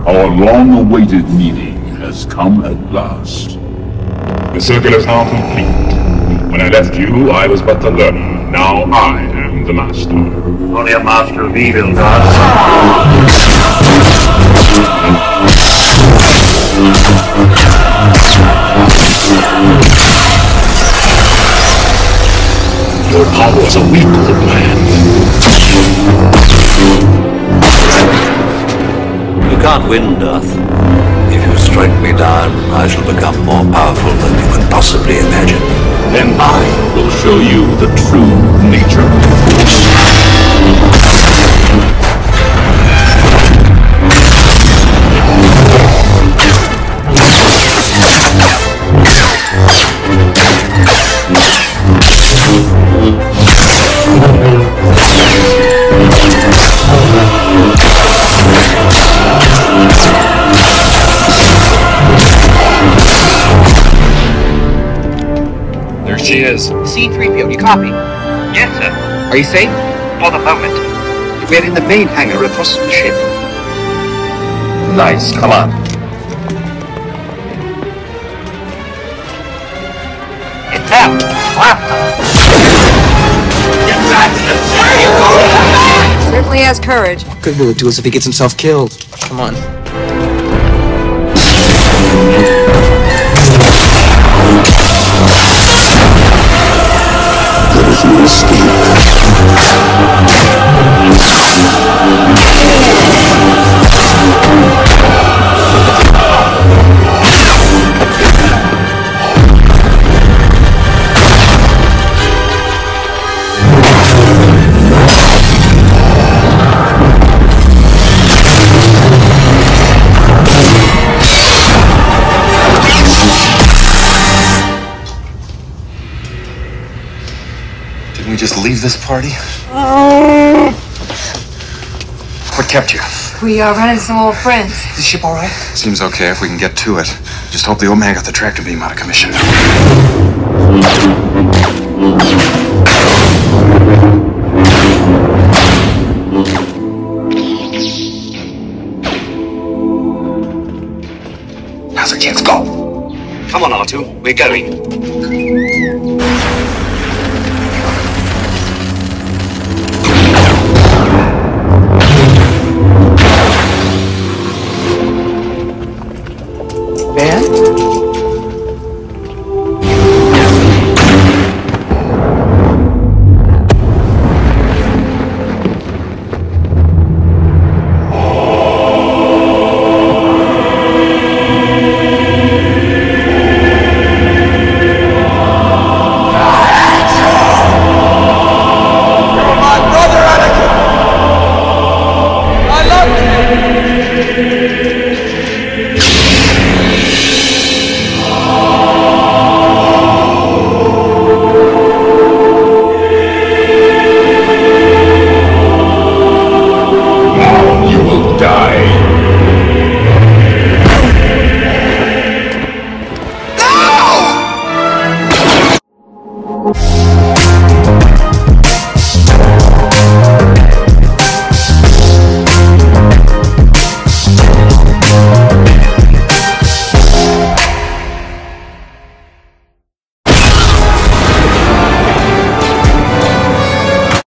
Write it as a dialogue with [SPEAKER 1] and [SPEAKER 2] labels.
[SPEAKER 1] Our long-awaited meeting has come at last.
[SPEAKER 2] The circle is now complete. When I left you, I was but the learner. Now I am the master.
[SPEAKER 3] Only a master of evil, Darth.
[SPEAKER 2] Your powers are weak, old man.
[SPEAKER 4] You can't win, Darth. If you strike me down, I shall become more powerful than you can possibly imagine.
[SPEAKER 2] Then I will show you the true nature of the Force.
[SPEAKER 5] There she is.
[SPEAKER 6] C-3PO, you copy?
[SPEAKER 3] Yes, sir.
[SPEAKER 6] Are you safe?
[SPEAKER 3] For the moment.
[SPEAKER 6] We're in the main hangar across the ship.
[SPEAKER 5] Nice, come on.
[SPEAKER 3] It's out.
[SPEAKER 7] Certainly has courage.
[SPEAKER 8] Good will it do us if he gets himself killed? Come on.
[SPEAKER 1] There is no escape.
[SPEAKER 9] Didn't we just leave this party? What kept you?
[SPEAKER 7] We are running some old friends.
[SPEAKER 9] Is the ship all right? Seems okay if we can get to it. Just hope the old man got the tractor beam out of commission. Now's our chance. Go!
[SPEAKER 3] Come on, R2. We're going.